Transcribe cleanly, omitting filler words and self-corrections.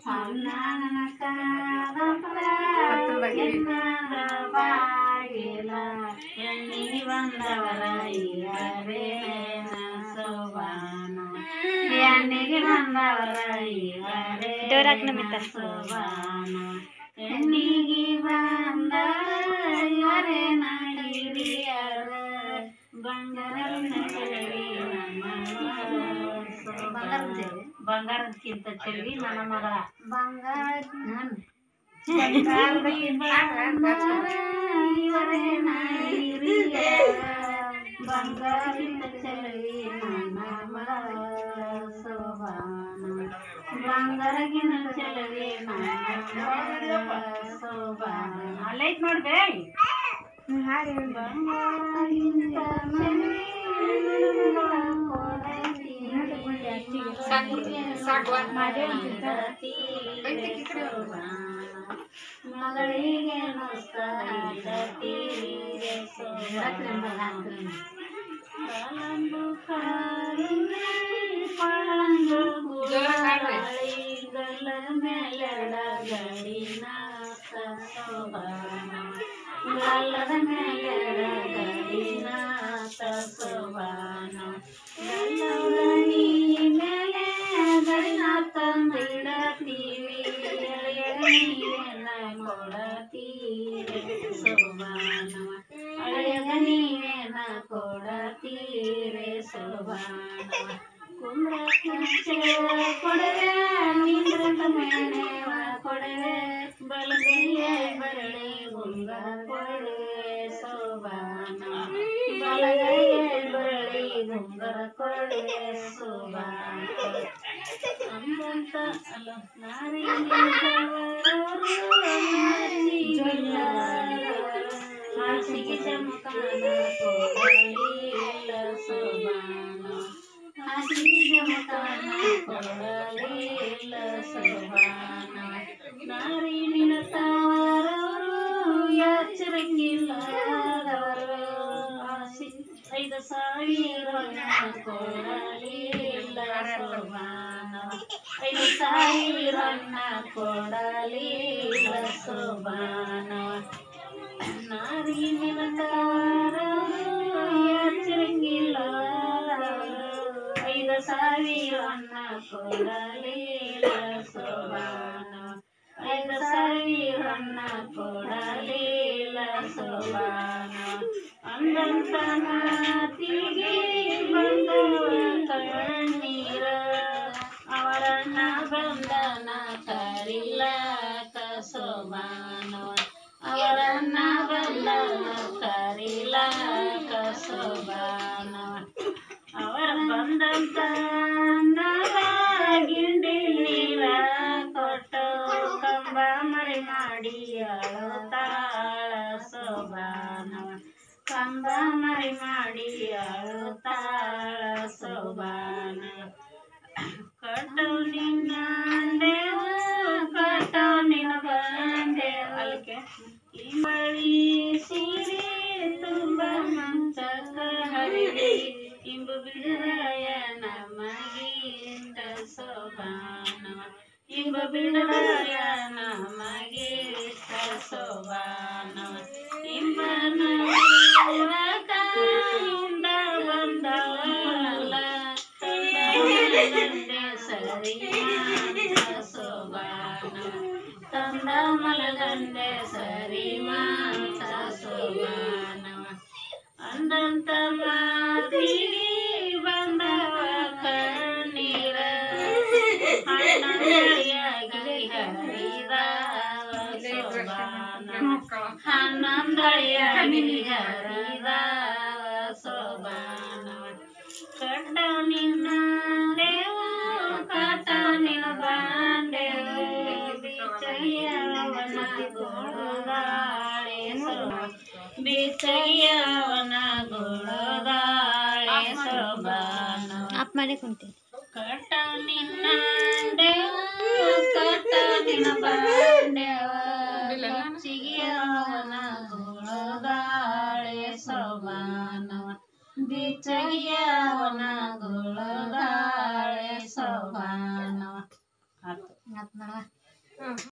ಬಾಗಿಲ ಎಣ್ಣಿಗೆ ಬಂದವರ ಇವರೇನ ಸೋಬಾನ ಎಣ್ಣಿಗೆ ಬಂದವರ ಇವರೇನ ಸೋಬಾನ ಎಣ್ಣಿಗೆ ಬಂದವರ ಇವರೇನ ಹಿರಿಯರ ಬಂಗಾರನ ಚೆಲುವಿ ನಮ್ಮ ಬಂಗಾರಕ್ಕಿಂತ ಚೆಲುವಿ ನನ್ನ ಮಗ ಬಂಗಾರಕ್ಕಿಂತ ಚೆಲುವಿ ನನ್ನ ಮಗ ಸೋಬಾನ ಬಂಗಾರಕ್ಕಿಂತ ಚೆಲುವಿ ನನ್ನ ಸೋಬಾನ ಲೈಟ್ ನೋಡ್ಬೇ ಮಗಳಿಗೆ ಮೇಲೆಡಗಡಿನ ಗಲ್ಲದ ಮೇಲೆಡಗಡಿನ ಸೋಬಾನ ಗಲ್ಲದನಿ ಮೇಲೆ ಗಡಿನ ತಂದಿಡತೀವಿ ನೀವೆಲ್ಲ ಕೊಡತೀರಿ ಸೋಬಾನ ಅಳೆಯಗ ನೀವೇನ ಕೊಡತೀರಿ ಸೋಬಾನ ಕುಂದ್ರ ಕೊಡವೆ ನಿಂದ್ರದ ಮೇನೆವ ಕೊಡವೆ ಬಲಗೈಯ ಬರಳೆ ಗುಂಗರ ಕೊಡುವೆ ಸೋಬಾನ ಬಲಗೈಯ ಬರಳೆ ಗುಂಗರ ಕೊಡುವೆ ಸೋಬಾನ ಅಂದಂತ ಅಲ್ಲ ನಾರಿ ಹಾಸಿಗೆ ಚಮಕಾನ ಕೊಡಲಿಲ್ಲ ಸೋಬಾನ ಹಾಸಿಗೆ ಚಮಕಾನ ಕೊಡಲಿಲ್ಲ ಸೋಬಾನ ನಾರಿ ನಿನತಾರವರು ಎಚ್ಚರಂಗಿಲ್ಲದವರು 5,000 ಕೊಡಲಿಲ್ಲ ಸೋಬಾನ 5,000 ಕೊಡಲಿಲ್ಲ ಸೋಬಾನ ನಾರಿ ನಿನತಾರವರು ಎಚ್ಚರಂಗಿಲ್ಲದವರು 5,000 ಕೊಡಲಿಲ್ಲ ಸೋಬಾನ 5,000 ಕೊಡಲಿಲ್ಲ ಸೋಬಾನ ಅಂದಂತ ಮಾತಿಗೆ ಬಂದವ ಕಣ್ಣೀರ ಅವರನ್ನ ಬಂಧನ ಕರಿಲಾಕ ಸೋಬಾನ ಅವರನ್ನ ಬಂಧನ ಕರಿಲಾಕ ಸೋಬಾನ ಅವರ ಬಂದಂತ ಗಿಂಡಿ ನೀರ ಕೊಟ್ಟು ಕಂಬ ಮರಿ ಮಾಡಿ ಅಳುತ್ತಾಳ ಸೋಬಾನ ಕಂಬ ಮರಿ ಮಾಡಿ ಅಳುತ್ತಾಳ ಸೋಬಾನ ಕಟ್ಟು ನಿನ್ನ ದೇವು ಕಟ್ಟು ನಿನ್ನ ಬಂದೇವು ಇಂಬಳಿ ಸೀರೆ ತುಂಬ ಮಂಚಕ ಹರಿವಿ ಇಂಬು ಬಿಡಯ ನಮಗಿಂತ ಸೋಬಾನ ಇಂಬು ಬಿಡಯ ನಮಗಿಂತ ಸೋಬಾನ ಇಂಬನ ಕಾಯಿಂದ ಬಂದವಲ್ಲ ಸರಿ ಸೋಬಾನ ತಂದ ಮಲಗಂಡೆ ಸರಿ ಮಾಂಸ ಸೋಬಾನ ಅಂದಂತ ಮಾತಿಗೆ ಬಂದವ ಕಣ್ಣೀರ ಹಣ್ಣಂದಳಿಯಾಗಿ ಹರಿದ ಸೋಬಾನ ಹಣ್ಣಂದಳಿಯಾಗಿ ಹರಿದ ಸೋಬಾನ ಕಟ್ಟ ನಿನ್ನ ದೇವು ಕಟ್ಟ ನಿನ್ನ ಬಾಂಡೆವು ಬಿಚ್ಚಯ್ಯವನ ಗೋಳದಾಳೆ ಬಿಚ್ಚಯ್ಯವನ ಗೋಳದಾಳೆ ಸೋಬಾನ ಅಪ್ ಮಾಡಿ ಕುಂತೀನಿ ಕಟ್ಟ ನಿನ್ನ ದೇವು ಕಟ್ಟ ನಿನ್ನ ಬಾಂಡೆವ ಬಿಚ್ಚಯ್ಯವನ ಗೋಳದಾಳೆ ಸೋಬಾನ ಬಿಚ್ಚಯ್ಯವನ ಗೋಳದಾಳೆ ಸೋಬಾನ ಆತು ನೋಡುವ